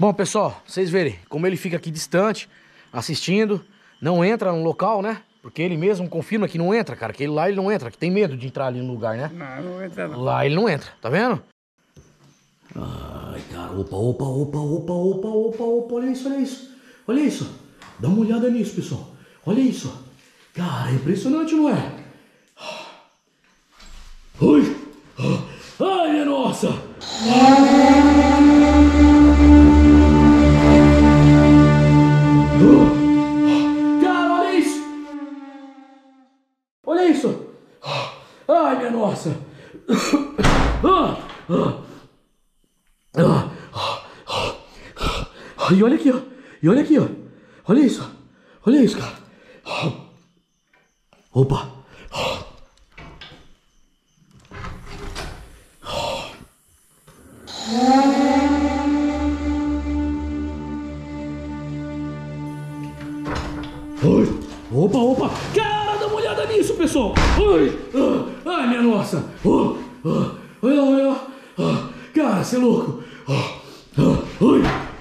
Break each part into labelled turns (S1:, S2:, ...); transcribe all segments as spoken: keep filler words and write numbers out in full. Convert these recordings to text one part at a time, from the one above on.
S1: Bom, pessoal, vocês verem como ele fica aqui distante, assistindo, não entra no local, né? Porque ele mesmo confirma que não entra, cara, que ele lá ele não entra, que tem medo de entrar ali no lugar, né?
S2: Não, não entra não.
S1: Lá ele não entra, tá vendo? Ai, cara, opa, opa, opa, opa, opa, opa, opa, olha isso, olha isso. Olha isso, dá uma olhada nisso, pessoal. Olha isso. Cara, é impressionante, não é? Ui, ai, minha nossa. Cara, olha isso. Olha isso. Ai, minha nossa. E olha aqui, ó. E olha aqui, ó. Olha isso. Olha isso, cara. Opa. Opa, opa. Cara, dá uma olhada nisso, pessoal. Ai, ai, minha nossa. Olha, olha. Cara, você é louco. Ai.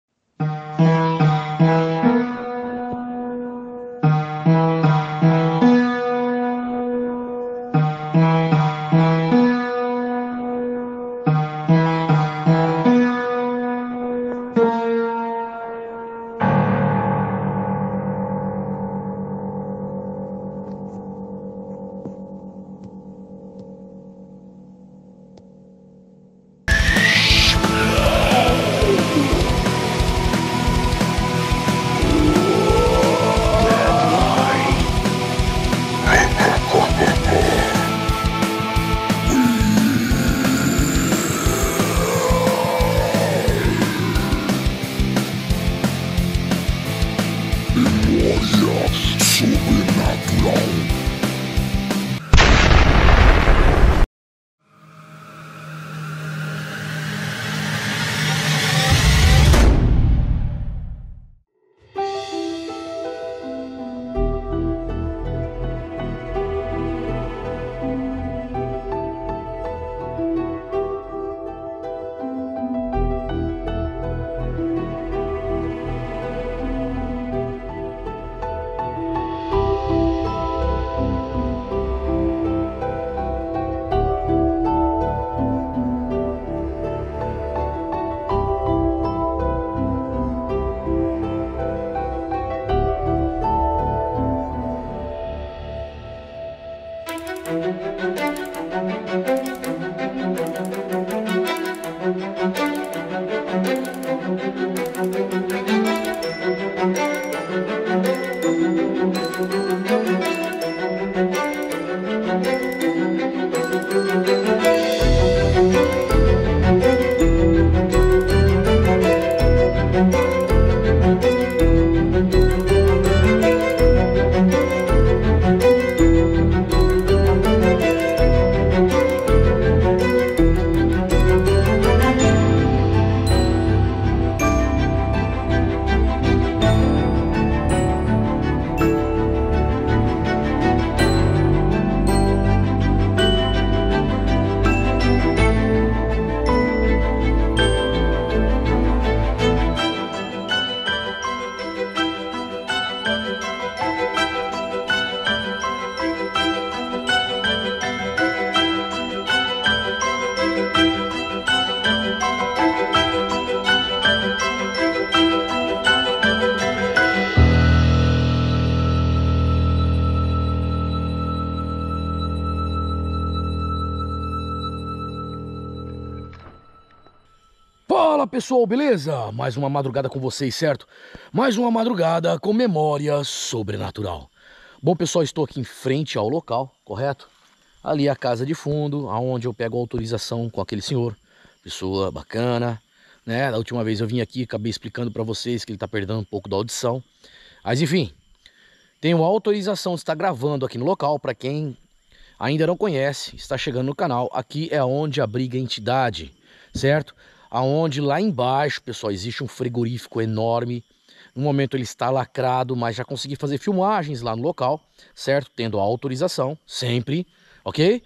S1: Fala, pessoal, beleza? Mais uma madrugada com vocês, certo? Mais uma madrugada com memória sobrenatural. Bom, pessoal, estou aqui em frente ao local, correto? Ali é a casa de fundo, aonde eu pego a autorização com aquele senhor. Pessoa bacana, né? Da última vez eu vim aqui, acabei explicando para vocês que ele tá perdendo um pouco da audição. Mas enfim, tenho a autorização de estar gravando aqui no local. Para quem ainda não conhece, está chegando no canal, aqui é onde abriga a entidade, certo? Aonde lá embaixo, pessoal, existe um frigorífico enorme. No momento ele está lacrado, mas já consegui fazer filmagens lá no local, certo? Tendo a autorização, sempre, ok?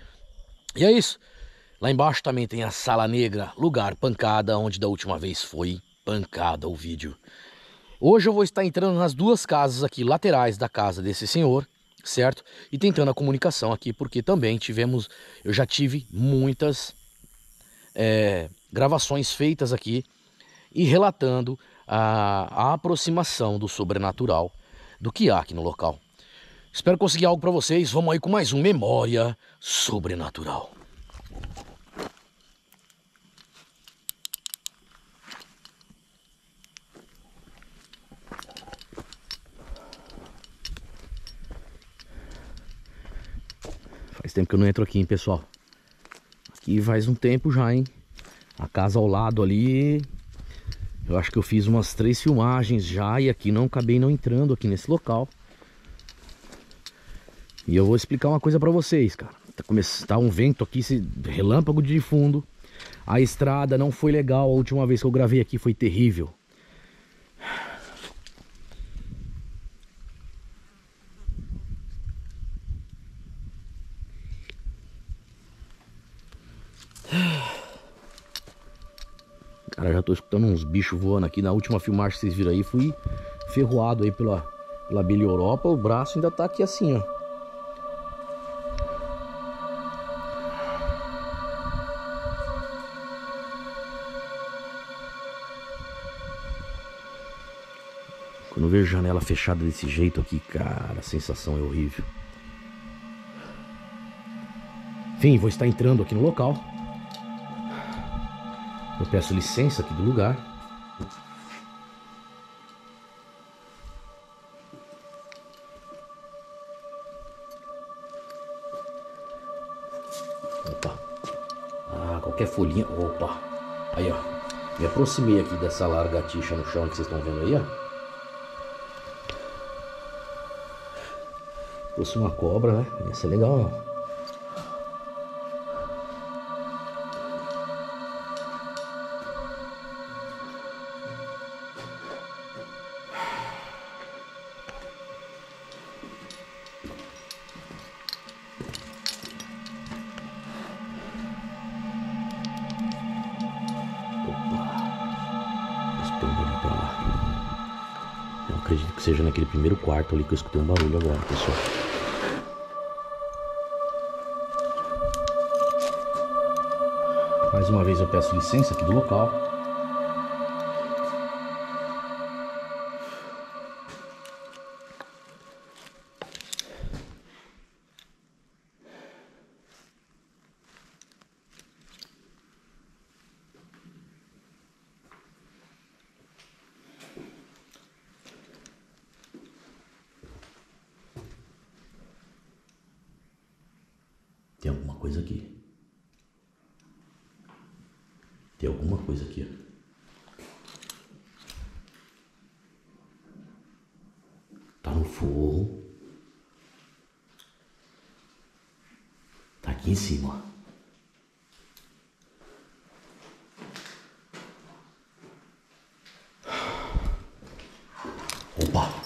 S1: E é isso. Lá embaixo também tem a Sala Negra, lugar pancada, onde da última vez foi pancada o vídeo. Hoje eu vou estar entrando nas duas casas aqui, laterais da casa desse senhor, certo? E tentando a comunicação aqui, porque também tivemos, eu já tive muitas é, gravações feitas aqui e relatando a, a aproximação do sobrenatural do que há aqui no local. Espero conseguir algo para vocês. Vamos aí com mais um Memória Sobrenatural. Faz tempo que eu não entro aqui, hein, pessoal. Aqui faz um tempo já, hein. A casa ao lado ali, eu acho que eu fiz umas três filmagens já e aqui não acabei não entrando aqui nesse local. E eu vou explicar uma coisa pra vocês, cara. Tá, começando, tá um vento aqui, esse relâmpago de fundo. A estrada não foi legal, a última vez que eu gravei aqui foi terrível. Cara, já tô escutando uns bichos voando aqui. Na última filmagem que vocês viram aí, fui ferroado aí pela, pela Billy Europa. O braço ainda tá aqui assim, ó. Quando eu vejo janela fechada desse jeito aqui, cara, a sensação é horrível. Enfim, vou estar entrando aqui no local. Eu peço licença aqui do lugar. Opa. Ah, qualquer folhinha. Opa. Aí, ó. Me aproximei aqui dessa largatixa no chão que vocês estão vendo aí, ó. Se fosse uma cobra, né? Ia ser legal, não. Eu acredito que seja naquele primeiro quarto ali que eu escutei um barulho agora, pessoal. Mais uma vez eu peço licença aqui do local. Tem alguma coisa aqui. Tem alguma coisa aqui, ó. Tá no forro. Tá aqui em cima, ó. Opa!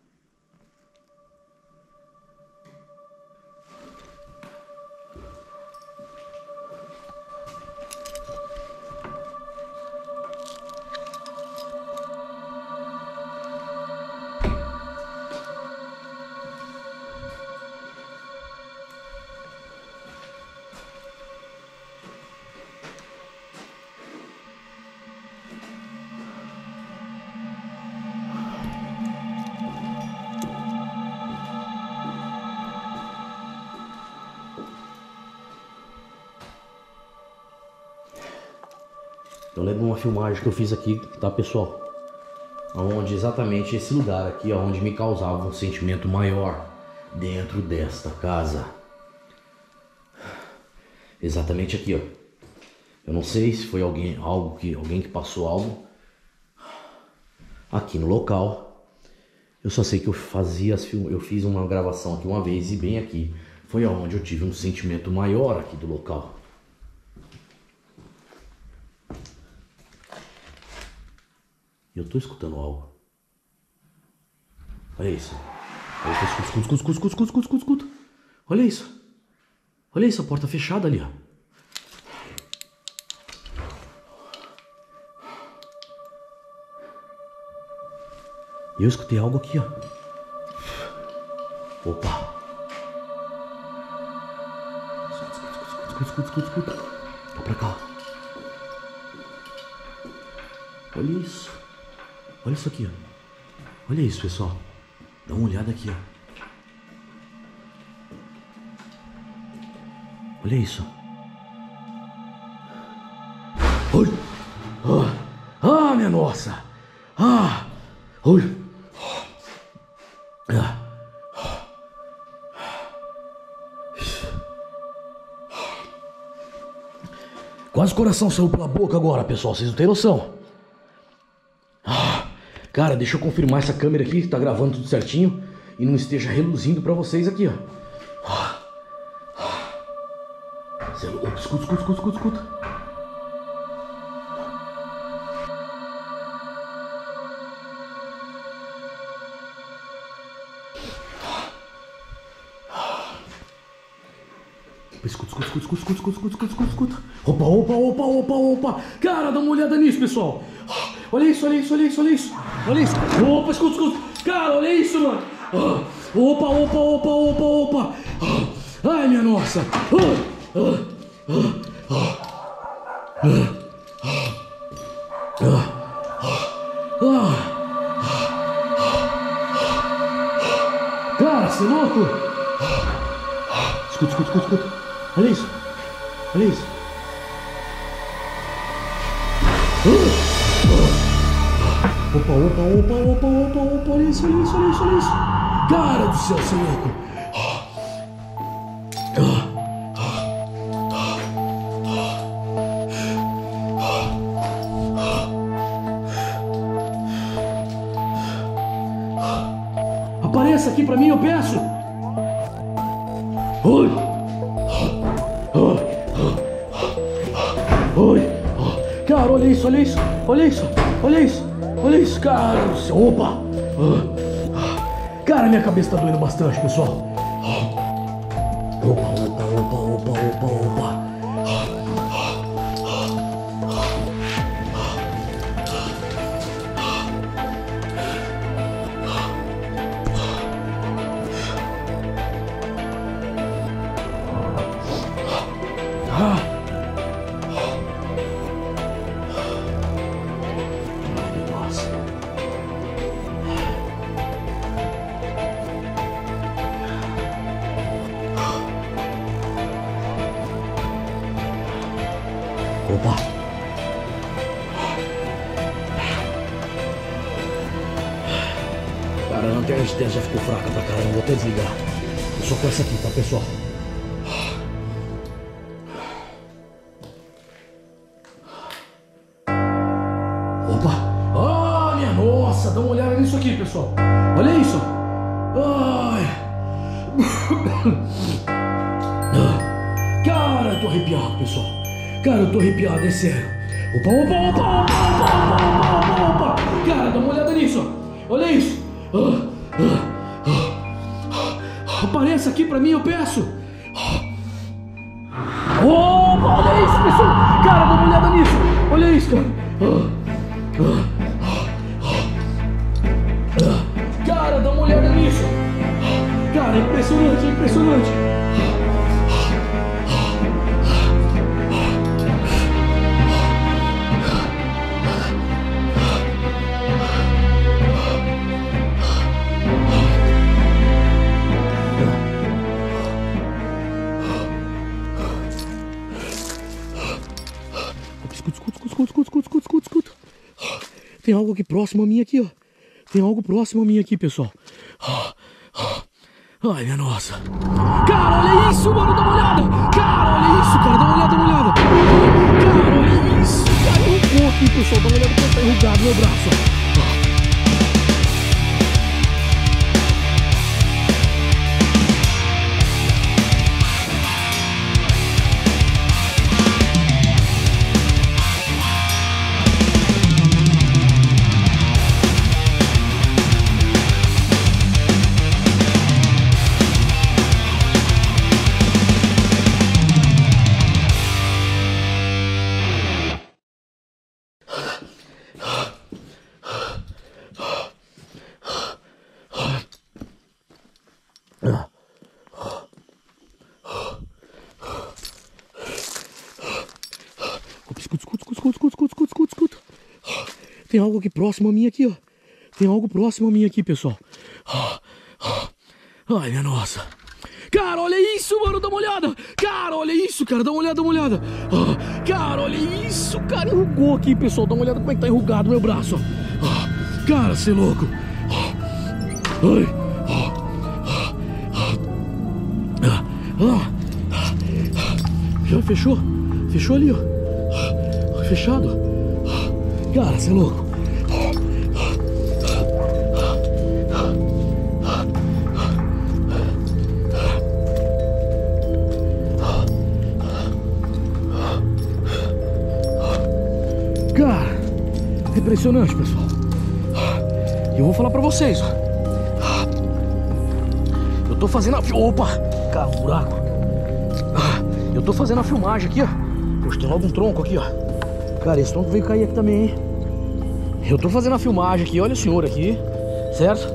S1: Eu lembro uma filmagem que eu fiz aqui, tá, pessoal? Onde exatamente esse lugar aqui, onde me causava um sentimento maior dentro desta casa. Exatamente aqui, ó. Eu não sei se foi alguém, algo que, alguém que passou algo aqui no local. Eu só sei que eu fazia as film... eu fiz uma gravação aqui uma vez e bem aqui foi onde eu tive um sentimento maior aqui do local. Eu tô escutando algo. Olha isso. Olha isso. Escuta, escuta, escuta, escuta, escuta, escuta, escuta. Olha isso. Olha isso, a porta fechada ali, ó. Eu escutei algo aqui, ó. Opa. Escuta, escuta, escuta, escuta. Tá pra cá. Olha isso. Olha isso aqui, ó. Olha isso, pessoal. Dá uma olhada aqui, ó. Olha isso. Oi. Ah, ah, minha nossa. Ah. Oi. Ah. Quase o coração saiu pela boca agora, pessoal. Vocês não têm noção. Ah. Cara, deixa eu confirmar essa câmera aqui, que tá gravando tudo certinho e não esteja reluzindo pra vocês aqui, ó. Ah. Ah. Escuta, escuta, escuta, escuta, escuta. Escuta, escuta, escuta, escuta, escuta, escuta, escuta, escuta, escuta. Opa, opa, opa, opa, opa. Cara, dá uma olhada nisso, pessoal. Olha isso, olha isso, olha isso, olha isso. Olha isso. Opa, escuta, escuta. Cara, olha isso, mano. Opa, opa, opa, opa, opa. Ai, minha nossa. Cara, você é louco? Escuta, escuta, escuta, escuta. Olha isso. Olha isso. Opa, opa, opa, opa, opa, opa. Olha isso, olha isso, olha isso, olha isso. Cara do céu, seu louco. Apareça aqui pra mim, eu peço. Oi. Oi. Cara, olha isso, olha isso, olha isso, olha isso, olha isso, cara do céu. Opa. Cara, minha cabeça tá doendo bastante, pessoal. Opa, opa, opa, opa, opa, opa. Opa! Cara, a lanterna de teste já ficou fraca pra caramba, vou até desligar. Eu só com essa aqui, tá, pessoal? Opa! Ah, minha nossa! Dá uma olhada nisso aqui, pessoal! Olha isso! Ai! Cara, eu tô arrepiado, pessoal! Cara, eu tô arrepiado, é sério. Opa, opa, opa, opa, opa, opa, opa, opa. Cara, dá uma olhada nisso. Olha isso. Ah, ah, ah. Apareça aqui pra mim, eu peço. Opa, olha isso, pessoal. Cara, dá uma olhada nisso. Olha isso, cara. Cara, dá uma olhada nisso. Cara, é impressionante, é impressionante. Escuta, escuta, escuta, escuta, escuta, escuta, escuta. Tem algo aqui próximo a mim aqui, ó. Tem algo próximo a mim aqui, pessoal. Ai, minha nossa. Cara, olha isso, mano, dá uma olhada. Cara, olha isso, cara, dá uma olhada, dá uma olhada. Cara, olha isso. Cara, eu vou aqui, pessoal, dá uma olhada como tá enrugado meu braço, ó. Tem algo aqui próximo a mim aqui, ó. Tem algo próximo a mim aqui, pessoal. Ai, minha nossa. Cara, olha isso, mano, dá uma olhada. Cara, olha isso, cara, dá uma olhada, dá uma olhada. Cara, olha isso, cara, enrugou aqui, pessoal. Dá uma olhada como é que tá enrugado meu braço, ó. Cara, cê é louco. Ai. Já fechou? Fechou ali, ó. Fechado. Cara, cê é louco. Cara, é impressionante, pessoal. E eu vou falar pra vocês, ó. Eu tô fazendo a... Opa! Cara, um buraco. Eu tô fazendo a filmagem aqui, ó. Poxa, tem logo um tronco aqui, ó. Cara, esse tronco veio cair aqui também, hein. Eu tô fazendo a filmagem aqui, olha o senhor aqui. Certo?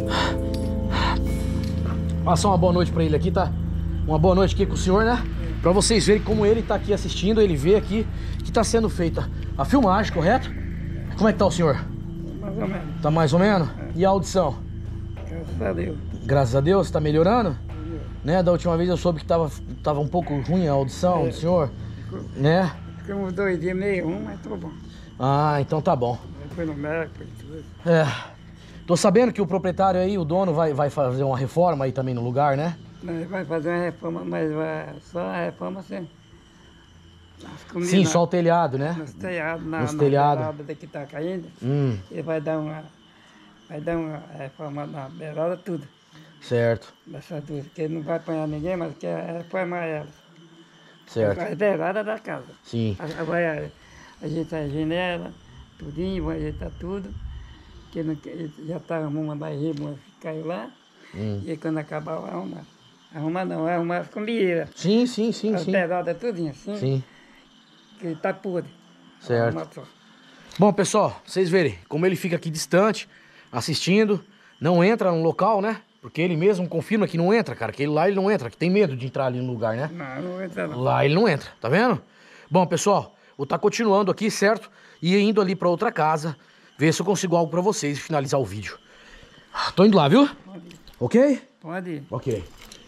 S1: Passar uma boa noite pra ele aqui, tá? Uma boa noite aqui com o senhor, né? Pra vocês verem como ele tá aqui assistindo. Ele vê aqui que tá sendo feita a filmagem, correto? Como é que tá o senhor?
S2: Mais ou menos.
S1: Tá mais ou menos? É. E a audição?
S2: Graças a Deus.
S1: Graças a Deus, tá melhorando? Né? Da última vez eu soube que tava, tava um pouco ruim a audição é, do senhor, ficou, né?
S2: Ficamos dois dias meio ruim, mas tô bom.
S1: Ah, então tá bom.
S2: Foi no médico e tudo.
S1: É. Tô sabendo que o proprietário aí, o dono, vai, vai fazer uma reforma aí também no lugar, né?
S2: Não, ele vai fazer uma reforma, mas vai só a reforma assim.
S1: Sim, só o telhado, né?
S2: Nos telhados, na,
S1: Nos
S2: na
S1: telhado.
S2: beirada que tá caindo.
S1: Hum.
S2: Ele vai dar uma, vai dar uma reforma na beirada, tudo.
S1: Certo.
S2: Dessas duas, que ele não vai apanhar ninguém, mas quer reformar ela.
S1: Certo.
S2: A beirada da casa.
S1: Sim.
S2: Vai ajeitar a janela, tudinho, vai ajeitar tudo. Que não, já tá arrumando a rima que caiu lá. Hum. E quando acabar, vai arrumar. Arrumar não, vai arrumar com bileira.
S1: Sim, sim, sim,
S2: as
S1: sim.
S2: As beiradas tudinho assim.
S1: Sim.
S2: Que tá podre.
S1: Certo. Bom, pessoal, vocês verem como ele fica aqui distante, assistindo, não entra no local, né? Porque ele mesmo confirma que não entra, cara, que ele lá ele não entra, que tem medo de entrar ali no lugar, né?
S2: Não, não entra não.
S1: Lá ele não entra, tá vendo? Bom, pessoal, vou estar continuando aqui, certo? E indo ali pra outra casa, ver se eu consigo algo pra vocês e finalizar o vídeo. Tô indo lá, viu?
S2: Pode ir.
S1: Ok?
S2: Pode ir.
S1: Ok.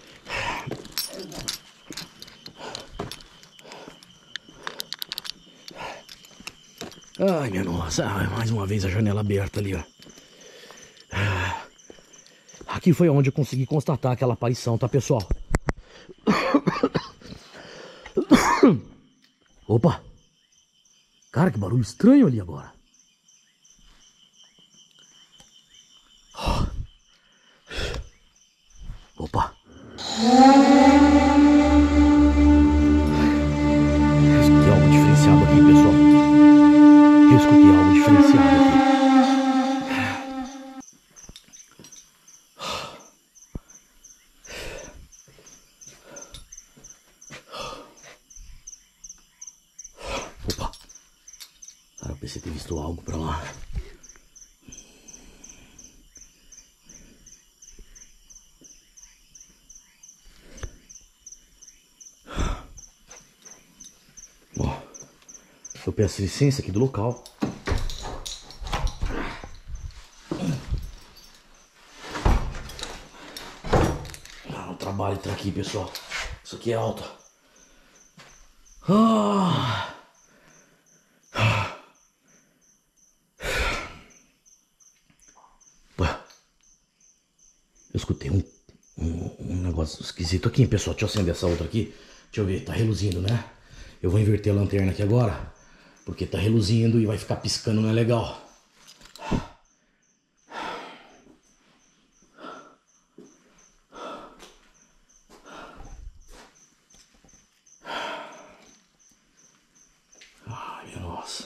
S1: Ai, minha nossa. Ai, mais uma vez a janela aberta ali, ó. Aqui foi onde eu consegui constatar aquela aparição, tá, pessoal? Opa! Cara, que barulho estranho ali agora. Opa! Eu escutei algo diferenciado aqui, pessoal. Eu escutei algo diferenciado aqui. Opa! Cara, eu pensei ter visto algo pra lá. Eu peço licença aqui do local. Ah, o trabalho tá aqui, pessoal. Isso aqui é alto. Ah. Ué. Eu escutei um, um, um negócio esquisito aqui, pessoal. Deixa eu acender essa outra aqui. Deixa eu ver, tá reluzindo, né? Eu vou inverter a lanterna aqui agora. Porque tá reluzindo e vai ficar piscando, não é legal. Ai, minha nossa.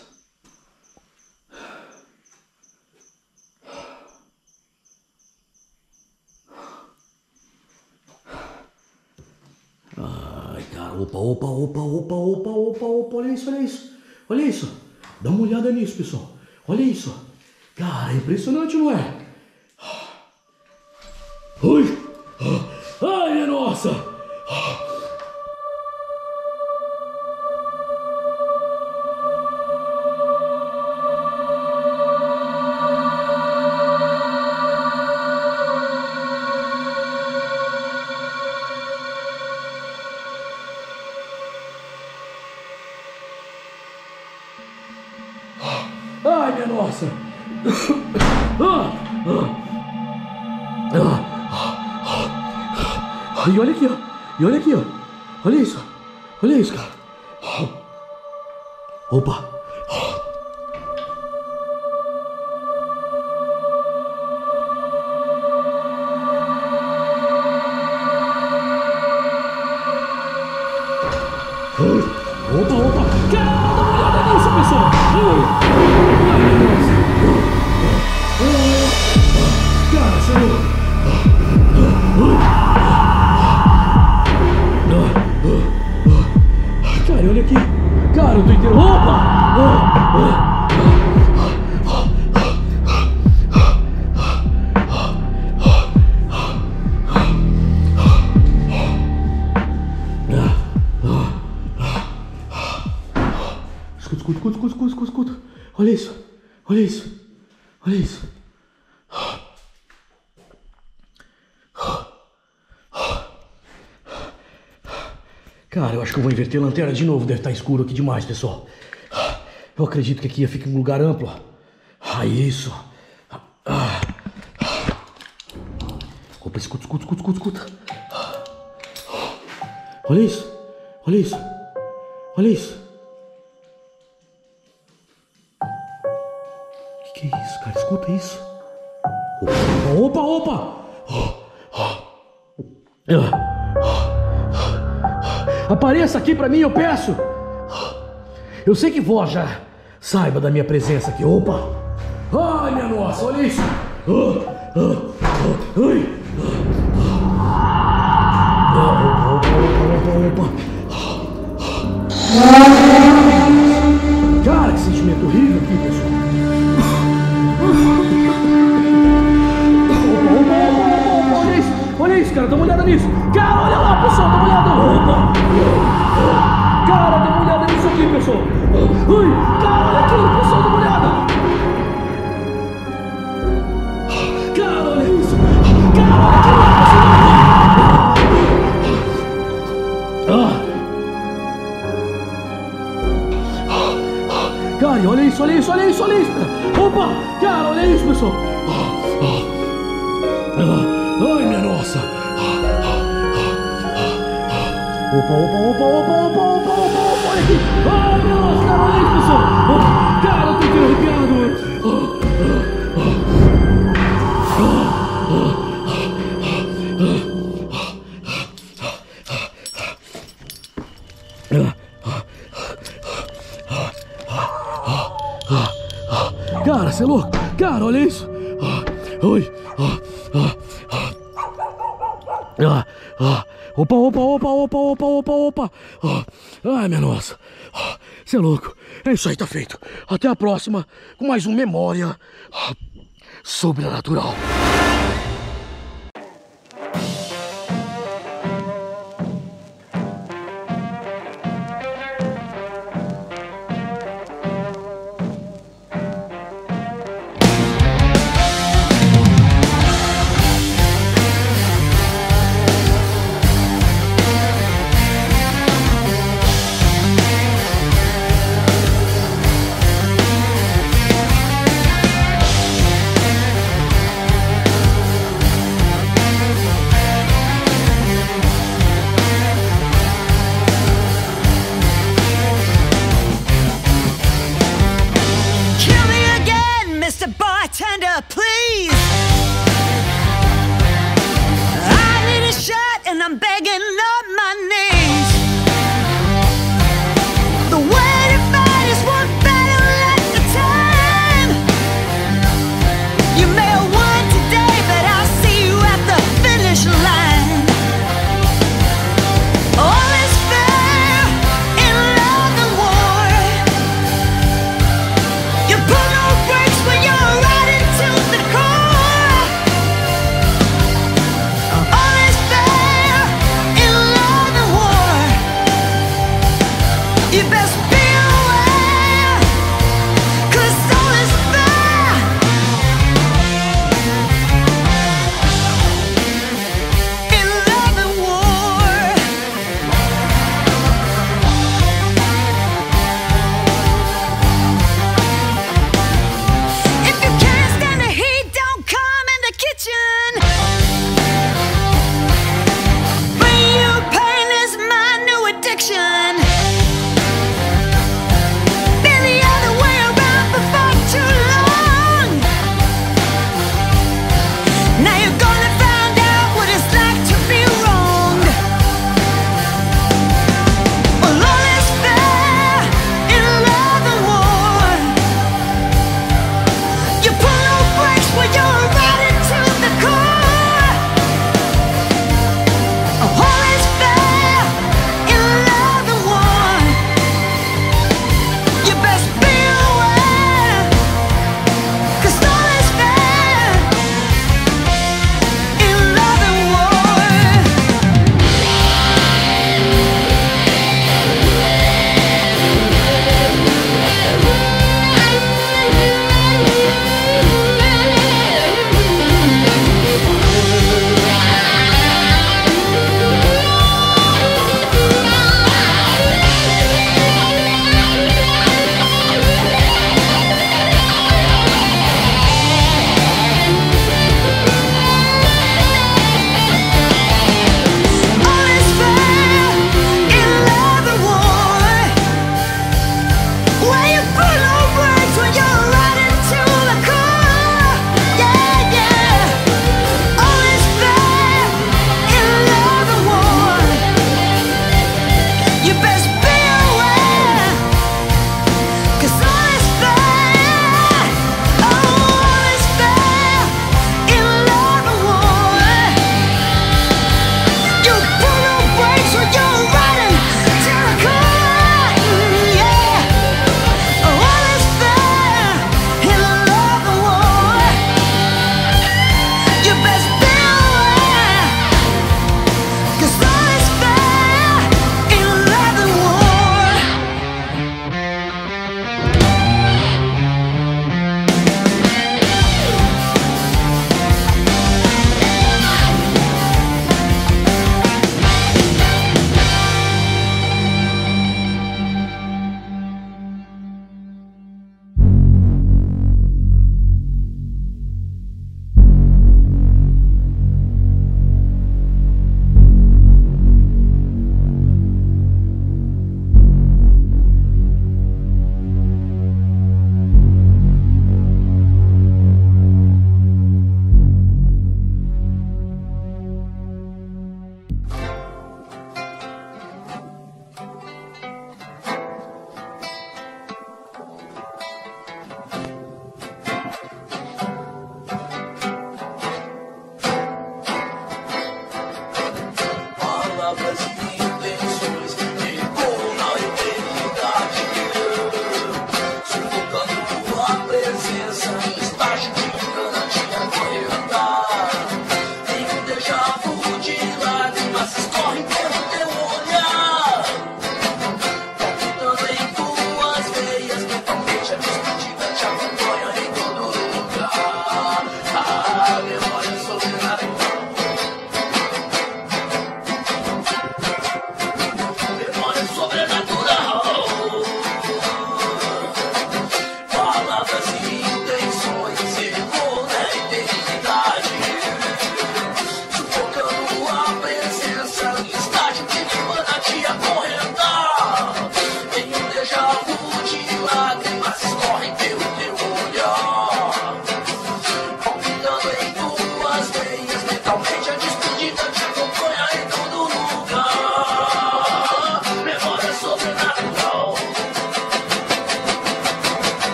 S1: Ai, cara, opa, opa, opa, opa, opa, opa, opa, olha isso, olha isso. Olha isso, dá uma olhada nisso, pessoal. Olha isso. Cara, é impressionante, não é? Ui! Ai, minha nossa! E olha aqui, ó. E olha aqui, ó. Olha isso. Olha isso, cara. Opa. Opa, opa. Cara, dá uma olhada nisso, pessoal. Cara, você é louco. Cara, olha aqui. Cara, eu tô inteiro. Opa! Escuta, escuta, escuta, escuta, escuta, escuta. Olha isso. Olha isso. Olha isso. Cara, eu acho que eu vou inverter a lanterna de novo. Deve estar escuro aqui demais, pessoal. Eu acredito que aqui fica um lugar amplo. Ah, isso. Ah. Opa, escuta, escuta, escuta, escuta, escuta. Olha isso. Olha isso. Olha isso. O que, que é isso, cara? Escuta isso. Opa, opa, opa. Apareça aqui pra mim, eu peço. Eu sei que vós já saiba da minha presença aqui. Opa! Ai, minha nossa, olha isso! Ai! Opa, opa, opa, cara, que sentimento horrível aqui, pessoal. Opa, opa, opa, opa, olha isso! Olha isso, cara, dá uma olhada nisso! Cara, olha lá, pessoal, dá uma olhada! Opa! Cara, dá uma olhada nisso aqui, pessoal! Ai, cara, olha aqui, pessoal, dá uma olhada! Cara, olha isso! Cara, olha aqui, pessoal! Cara, olha isso, olha isso, olha isso, olha isso! Opa! Cara, olha isso, pessoal! Ai, minha nossa! Opa, opa, opa, opa, opa, opa, opa, opa, olha aqui! Ai, meu Deus, cara, olha isso, pessoal! Oh, cara, eu tô aqui arrepiado! Cara, você é louco? Cara, olha isso! Oi! Ah, ah. Opa, opa, opa, opa, opa, opa, opa. Ai, minha nossa. Você é louco. É isso aí, tá feito. Até a próxima com mais um Memória Sobrenatural.
S3: Please, I need a shot and I'm begging up my name.